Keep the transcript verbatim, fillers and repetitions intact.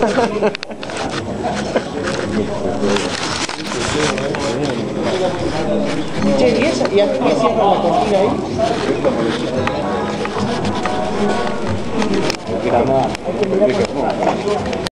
Che, ¿y esa? ¿Y aquí qué cierra la cortina ahí? Hay que mirar.